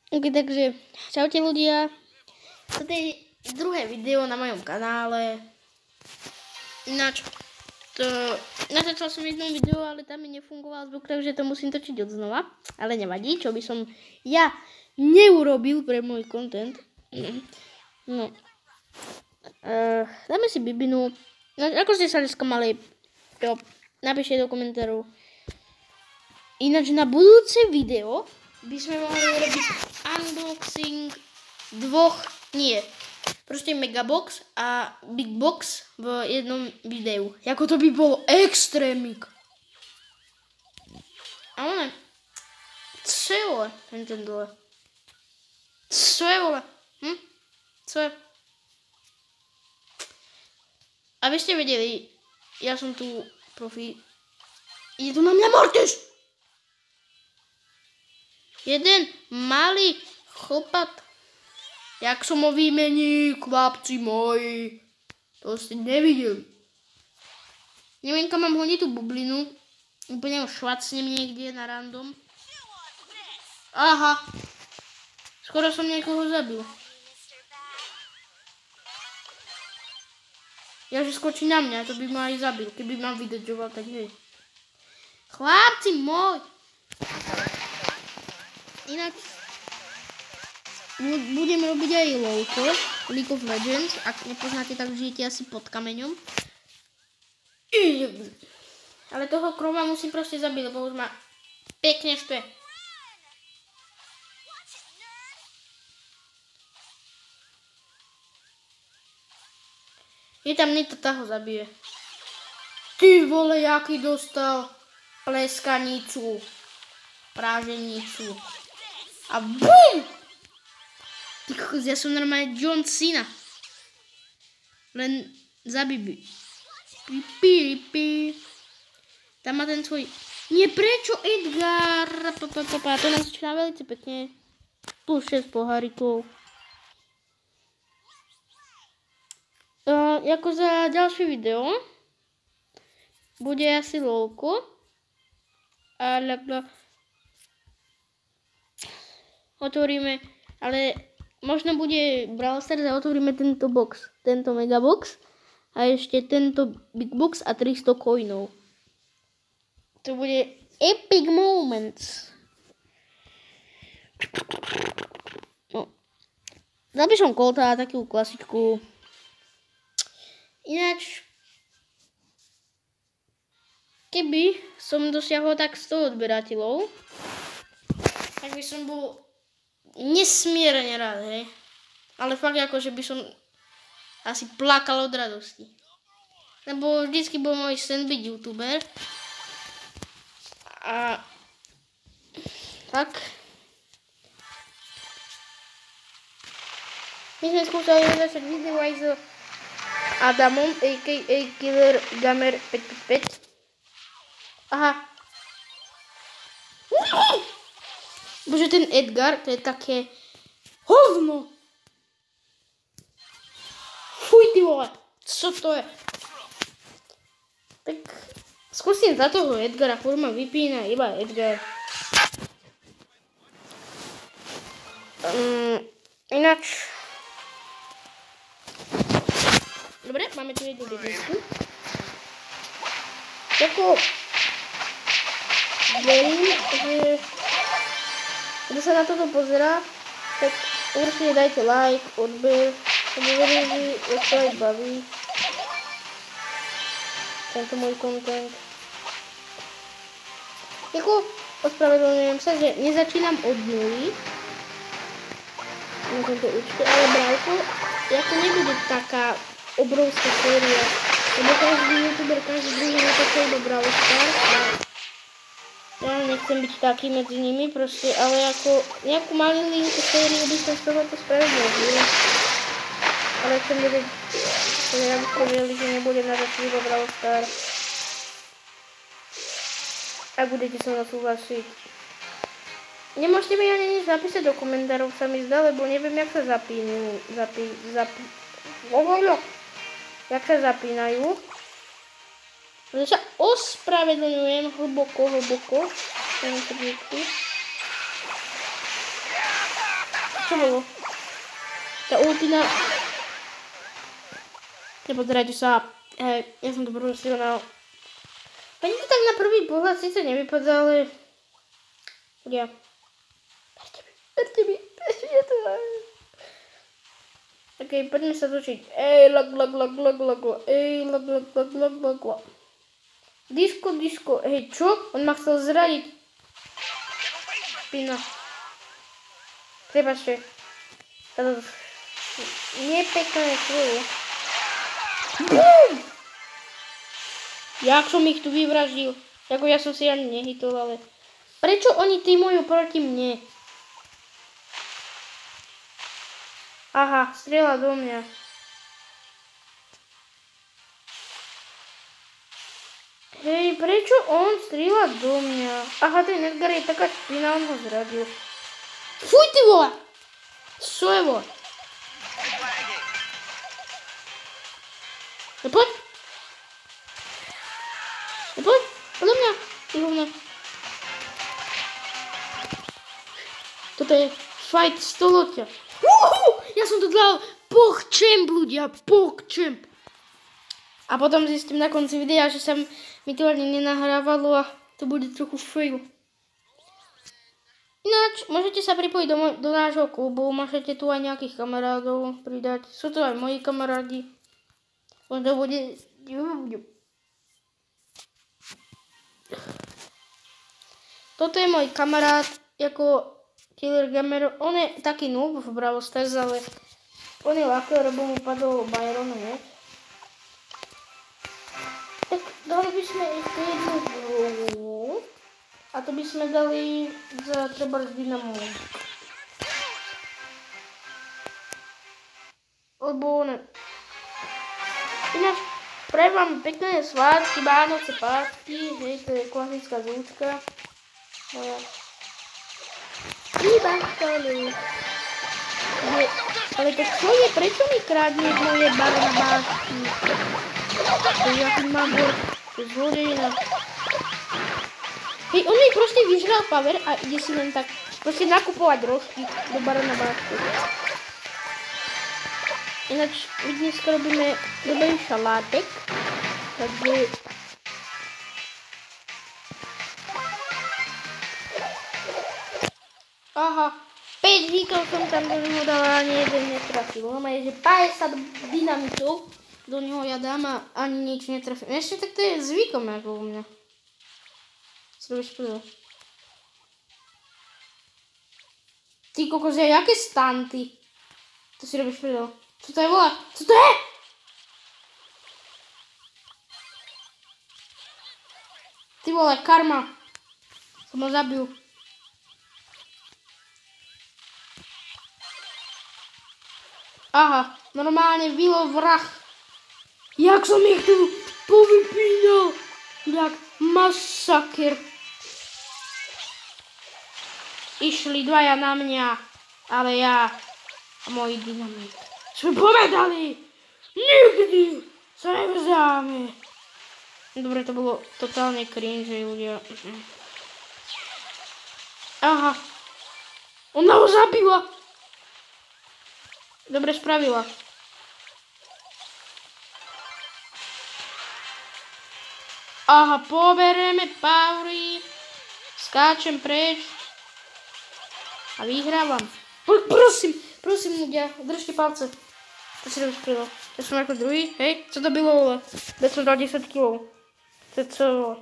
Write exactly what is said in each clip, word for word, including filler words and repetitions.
Ok, takže čaute ľudia. Toto je druhé video na mojom kanále. Ináč, to... Natáčal som jedno video, ale tam mi nefungoval zvuk, takže to musím točiť od znova. Ale nevadí, čo by som ja neurobil pre môj content. No. Uh, dáme si bibinu. No, ako ste sa dneska mali? Jo, napíšte do komentárov. Ináč na budúce video by sme mohli robiť unboxing dvoch, nie, proste Megabox a Big Box v jednom videu. Jako to by bolo extrémik. Ale co je vole, ten ten dole? Co je vole? Hm? Co je? Aby ste vedeli, ja som tu profi. Je tu na mňa Mortis! Jeden malý chlpat. Jak som ho vymení, chlapci moji. To ste nevideli. Neviem, kam mám hodiť tú bublinu. Úplne ho švacnem niekde na random. Aha. Skoro som niekoho zabil. Ja, že skočí na mňa, to by ma aj zabil. Keby ma vydržoval, tak hej. Chlapci môj. Inak budem robiť aj LOLko, League of Legends. Ak nepoznáte, tak žijete asi pod kameňom. Ale toho kroma musím proste zabiť, lebo už ma pekne štve. Je tam Nita, tá ho zabije. Ty vole, jaký dostal pleskanicu, práženicu. A BUM! Ty kokos, ja som normálne John Cena. Len za Bibi. Pipi, pipi. Tam má ten svoj... Nie, prečo Edgar? Pa, pa, pa, pa. To nás začína veľmi pekne. Plus šesť pohárikov. Uh, jako za ďalšie video bude asi LOLko. Ale otvoríme, ale možno bude Brawl Stars a otvoríme tento box, tento Megabox a ešte tento Big Box a tristo coinov. To bude epic moments. No. Zapíšem Colta a takú klasičku. Ináč, keby som dosiahol tak sto odberateľov, tak by som bol nesmierne rád, hej. Ale fakt ako, že by som asi plakal od radosti. Lebo vždycky bol môj sen byť youtuber. A tak. My sme skúšali začať video aj s Adamom, a ká a. Killer Gamer päť päť päť. Aha. Bože, ten Edgar, to je také hovno. Fuj, ty vole, co to je? Tak skúsim za toho Edgara, furt ma vypína iba Edgar. Um, ináč. Dobre, máme tu jednu biznisku. Tako verím, že kto sa na toto pozerá, tak určite dajte like, odber, lebo verím, že vás to aj baví. Tento môj content. Jako, ospravedlňujem sa, že nezačínam od nuly na tomto účte, ale Brawlko, jako nebude taká obrovská séria, lebo každý youtuber, každý druhý natočí iba Brawl Stars a ja nechcem byť taký medzi nimi proste, ale ako nejakú malinku sériu by som z tohoto spravil možný. Ale chcem vedieť, že ja by som vedeli, že nebudem natočiť iba Brawl Stars. Ak budete so mnou súhlasiť. Nemôžete mi ani nič napísať do komentárov, sa mi zdá, lebo neviem, jak sa zapínajú. Zapí, zapí, jak sa zapínajú. Takže sa ospravedlňujem hlboko, hlboko. Čo bolo? Tá ultina... Nepozerajte sa. Hej, ja som to profesionál. Pani to tak na prvý pohľad síce nevypadá, ale... Ja. Verte mi, verte mi, to mám. Ok, poďme sa točiť. Ej, lag, lag, lag, lag, lag, lag. Ej, lag, lag, lag, lag, lag, lag. Disko, disko. Hej, čo? On ma chcel zradiť. Špina. Prepačte. Toto... Nepekné slovo. Bum! Jak som ich tu vyvraždil. Ako ja som si ani nehytol, ale... Prečo oni týmujú proti mne? Aha, strieľa do mňa. Hej, prečo on strieľa do mňa? Aha, ten Edgar je taká špina, on ho zradil. Fuj, ty vole! Čo je vole? Nepoď! Nepoď! Podľa mňa! Rovno. Toto je fight stolotia. Uhu! Ja som to dal PogChamp, ľudia, PogChamp. A potom zistím na konci videa, že sa mi to ani nenahrávalo a to bude trochu fail. Ináč, môžete sa pripojiť do, do nášho klubu, môžete tu aj nejakých kamarádov pridať. Sú to aj moji kamarádi. Možno bude... Toto je môj kamarát, ako Killer Gamer. On je taký noob v Brawl Stars, ale on je ľahké, lebo mu padol Byron, nie? Tak dali by sme ešte jednu hru. A to by sme dali za treba z Dynamo. Lebo ne... Ináč, prajem vám pekné svátky, Vánoce, pátky, hej, to je klasická zvučka. Moja. Iba stolu. Ale to čo je? Prečo mi krádne moje barnabášky? To je aký mám bol, to je zlodejina. Hej, on mi proste vyžral power a ide si len tak proste nakupovať rožky do barnabášky. Ináč, my dneska robíme dobrý šalátek, takže... Aha, päť hýkov som tam do neho dala, ani jeden netrafil. On je, že päťdesiat dynamitov do neho ja dám a ani nič netrafím. Ešte tak to je zvykom ako u mňa. Si robíš prvé. Ty kokos, jaké stanty? To si robíš prvé. Co to je, vole? Co to je? Ty vole, karma. Som ho zabil. Aha, normálne Vilo vrah. Jak som ich tu povypínal. Jak masaker. Išli dvaja na mňa, ale ja a môj dynamit sme povedali, nikdy sa nevzdáme. Dobre, to bolo totálne cringe, ľudia. Aha, ona ho zabila. Dobre spravila. Aha, pobereme Powery. Skáčem preč. A vyhrávam. Prosím, prosím ľudia, držte palce. To si robíš prilo. Ja som ako druhý, hej, co to bylo, vole? Ja som dal desať kilov. To je co, vole.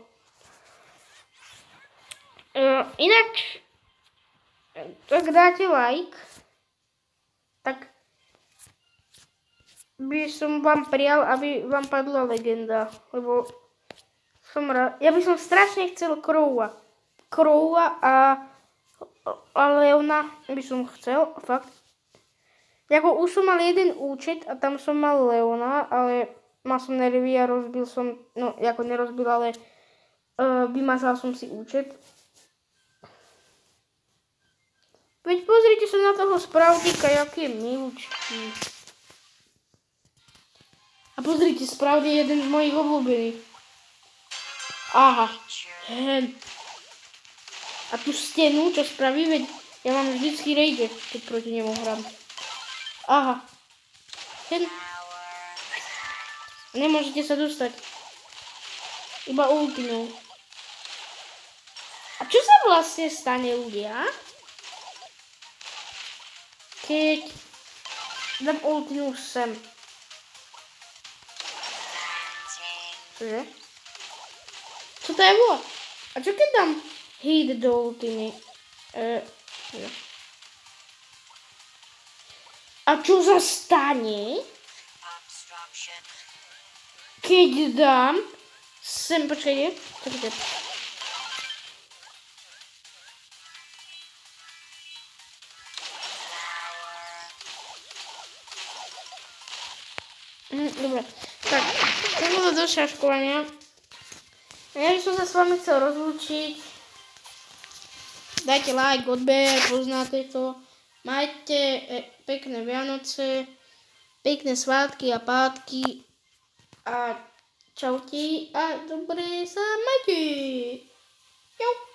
Uh, ináč, ak dáte like, tak by som vám prijal, aby vám padla legenda, lebo som rád. Ja by som strašne chcel Crowa. Crowa a, a Leona by som chcel, fakt. Jako už som mal jeden účet a tam som mal Leona, ale mal som nervy a rozbil som, no ako nerozbil, ale uh, vymazal som si účet. Veď pozrite sa na toho spravdíka, jaký je milúčký. A pozrite, spravd je jeden z mojich obľúbených. Aha, hen. A tú stenu, čo spraví, veď Ja mám vždycky rage, keď proti nemu hrám. Aha. Ten... Nemôžete sa dostať. Iba ultinou. A čo sa vlastne stane, ľudia? Keď dám ultinu sem. Čože? Čo to je bolo? A čo keď dám hit do ultiny? E, čože? A čo sa stane? Keď dám sem, počkajte. Počkajte. Mm, dobre, tak, to bolo do šaškovania. Ja by som sa s vami chcel rozlúčiť. Dajte like, odber, poznáte to. Majte e, pekné Vianoce, pekné svátky a pátky a čaute a dobre sa majte. Čau.